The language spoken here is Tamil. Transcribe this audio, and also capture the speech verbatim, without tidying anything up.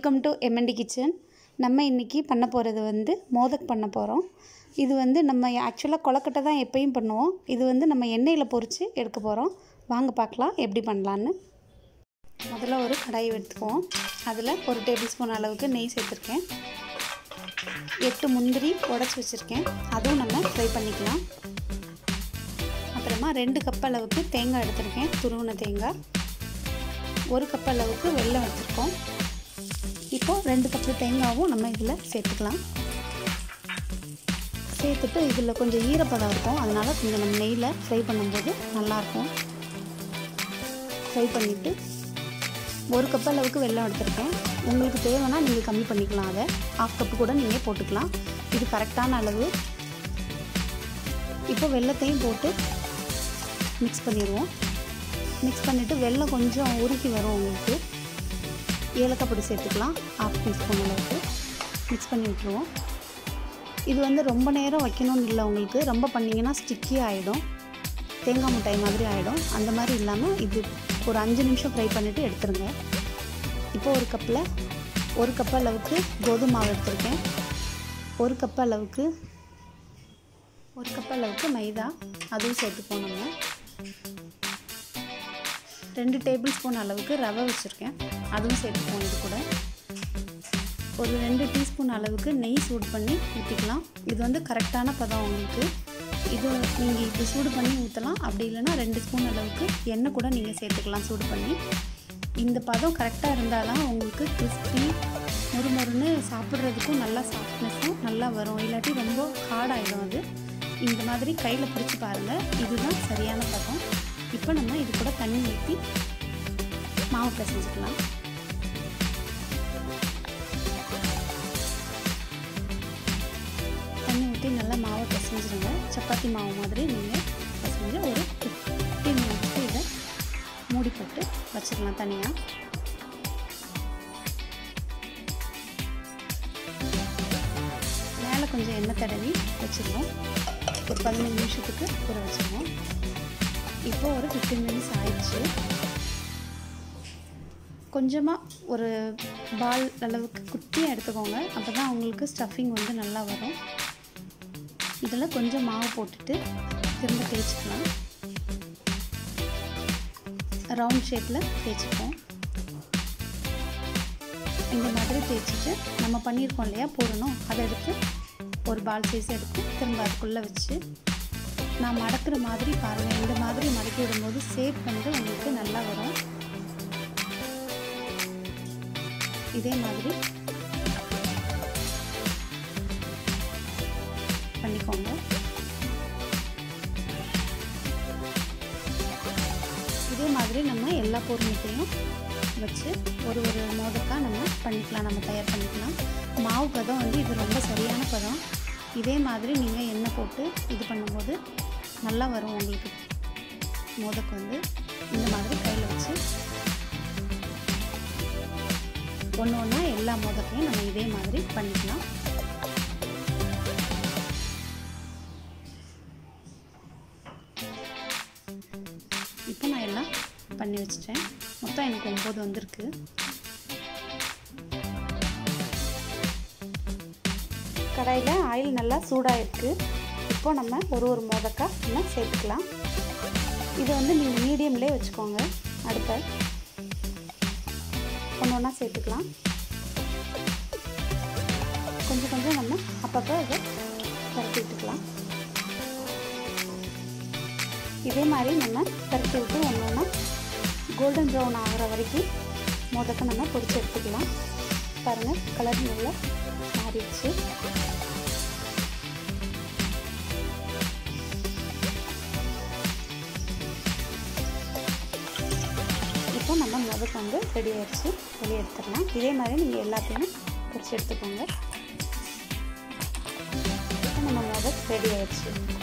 Welcome to MNT kitchen. நம்ம இன்றைக்கி பண்ண போகிறது வந்து மோதக் பண்ண போகிறோம். இது வந்து நம்ம ஆக்சுவலாக கொலக்கட்டை தான் எப்பயும் பண்ணுவோம். இது வந்து நம்ம எண்ணெயில் பொரித்து எடுக்க போகிறோம். வாங்க பார்க்கலாம் எப்படி பண்ணலான்னு. முதல்ல ஒரு கடாயை எடுத்துக்குவோம். அதில் ஒரு டேபிள் ஸ்பூன் அளவுக்கு நெய் சேர்த்துருக்கேன். எட்டு முந்திரி உடச்சி வச்சுருக்கேன், அதுவும் நம்ம ஃப்ரை பண்ணிக்கலாம். அப்புறமா ரெண்டு கப் அளவுக்கு தேங்காய் எடுத்துருக்கேன், துருவின தேங்காய். ஒரு கப் அளவுக்கு வெல்லம் எடுத்துருக்கோம். இப்போது ரெண்டு கப்பு தேங்காயும் நம்ம இதில் சேர்த்துக்கலாம். சேர்த்துட்டு இதில் கொஞ்சம் ஈரப்பதம் இருக்கும், அதனால் கொஞ்சம் நம்ம நெய்யில் ஃப்ரை பண்ணும்போது நல்லாயிருக்கும். ஃப்ரை பண்ணிவிட்டு ஒரு கப் அளவுக்கு வெல்லம் எடுத்துருக்கேன். உங்களுக்கு தேவைன்னா நீங்கள் கம்மி பண்ணிக்கலாம், அதை ஹாஃப் கப்பு கூட நீங்கள் போட்டுக்கலாம். இது கரெக்டான அளவு. இப்போ வெல்லத்தையும் போட்டு மிக்ஸ் பண்ணிடுவோம். மிக்ஸ் பண்ணிவிட்டு வெல்லம் கொஞ்சம் உருகி வரும். உங்களுக்கு ஏலக்காய் பொடி சேர்த்துக்கலாம், ஹாஃப் டீஸ்பூன் அளவுக்கு. மிக்ஸ் பண்ணி விட்டுருவோம். இது வந்து ரொம்ப நேரம் வைக்கணும்னு இல்லை, உங்களுக்கு ரொம்ப பண்ணிங்கன்னா ஸ்டிக்கி ஆகிடும், தேங்காய் மிட்டாய் மாதிரி ஆகிடும். அந்த மாதிரி இல்லாமல் இது ஒரு அஞ்சு நிமிஷம் ஃப்ரை பண்ணிவிட்டு எடுத்துருங்க. இப்போ ஒரு கப்பில் ஒரு கப் அளவுக்கு கோதுமை மாவு எடுத்துருக்கேன். ஒரு கப் அளவுக்கு ஒரு கப் அளவுக்கு மைதா, அதுவும் சேர்த்துப்போம். நம்ம ரெண்டு டேபிள் ஸ்பூன் அளவுக்கு ரவை வச்சுருக்கேன், அதுவும் சேர்த்துப்போம். இது கூட ஒரு ரெண்டு டீஸ்பூன் அளவுக்கு நெய் சூடு பண்ணி ஊற்றிக்கலாம். இது வந்து கரெக்டான பதம் உங்களுக்கு. இது நீங்கள் இப்படி சூடு பண்ணி ஊற்றலாம், அப்படி இல்லைன்னா ரெண்டு ஸ்பூன் அளவுக்கு எண்ணெய் கூட நீங்கள் சேர்த்துக்கலாம் சூடு பண்ணி. இந்த பதம் கரெக்டாக இருந்தால் தான் உங்களுக்கு கிறிஸ்பி மொறுமொறுன்னு சாப்பிட்றதுக்கும் நல்லா சாஃப்ட்னஸும் நல்லா வரும். இல்லாட்டி ரொம்ப ஹார்டாகிடும் அது. இந்த மாதிரி கையில் பிடிச்சி பாருங்கள், இதுதான் சரியான பதம். இப்போ நம்ம இது கூட தண்ணி ஊற்றி மாவு பிசைஞ்சிக்கலாம். தண்ணி ஊற்றி நல்லா மாவை பிசைஞ்சிருங்க. சப்பாத்தி மாவு மாதிரி நீங்கள் பிசைஞ்சு ஒரு ஃபிஃப்டீன் மினிட்ஸ்க்கு இதை மூடி போட்டு வச்சிடலாம் தனியாக. மேலே கொஞ்சம் எண்ணெய் தடவி வச்சுருவோம். ஒரு பதினஞ்சு நிமிஷத்துக்கு ஊற வச்சுருவோம். இப்போ ஒரு ஃபிஃப்டீன் மினிட்ஸ் ஆயிடுச்சு. கொஞ்சமாக ஒரு பால் அளவுக்கு குட்டியாக எடுத்துக்கோங்க, அப்போ தான் உங்களுக்கு ஸ்டஃபிங் வந்து நல்லா வரும். இதில் கொஞ்சம் மாவு போட்டுட்டு திரும்ப தேய்ச்சிக்கலாம். ரவுண்ட் ஷேப்பில் தேய்ச்சிப்போம். இந்த மாதிரி தேய்ச்சிட்டு நம்ம பண்ணியிருக்கோம் இல்லையா போடணும், அதை எடுத்து ஒரு பால் சைஸ் எடுத்து திரும்ப அதுக்குள்ளே வச்சு நான் மடக்கிற மாதிரி பாருங்கள். இந்த மாதிரி மடக்கி விடும்போது ஷேப் வந்து உங்களுக்கு நல்லா வரும். இதே மாதிரி பண்ணிக்கோங்க. இதே மாதிரி நம்ம எல்லா பொருளையும் வச்சு ஒரு ஒரு மோதக்காக நம்ம பண்ணிக்கலாம், நம்ம தயார் பண்ணிக்கலாம். மாவு பதம் வந்து இது ரொம்ப சரியான பதம். இதே மாதிரி நீங்கள் எண்ணெய் போட்டு இது பண்ணும்போது நல்லா வரும் உங்களுக்கு மோதக் வந்து. இந்த மாதிரி கையில் வச்சு ஒன்று ஒன்றா எல்லா மோதக்கையும் நம்ம இதே மாதிரி பண்ணிக்கலாம். இப்போ நான் எல்லாம் பண்ணி வச்சிட்டேன். மொத்தம் எனக்கு ஒம்பது வந்திருக்கு. கடாயில் ஆயில் நல்லா சூடாக இருக்குது. இப்போ நம்ம ஒரு ஒரு மோதக்காய் நம்ம சேர்த்துக்கலாம். இது வந்து நீங்கள் மீடியம்லேயே வச்சுக்கோங்க. அடுத்த ஒன்று ஒன்றா சேர்த்துக்கலாம். கொஞ்சம் கொஞ்சம் நம்ம அப்பப்போ இதை பரட்டி விட்டுக்கலாம். இதே மாதிரி நம்ம பரட்டி விட்டு ஒன்று ஒன்றா கோல்டன் ப்ரௌன் ஆகிற வரைக்கும் மோதக்கை நம்ம பொரிச்சு எடுத்துக்கலாம். பாருங்கள், கலர் நல்லா மாறிடுச்சு. இப்போ நம்ம மோதக் வந்து ரெடி ஆகிடுச்சு, வெளியே எடுத்துடலாம். இதே மாதிரி நீங்கள் எல்லாத்தையுமே பொரிச்சு எடுத்துக்கோங்க. இப்போ நம்ம மோதக் ரெடி ஆகிடுச்சு.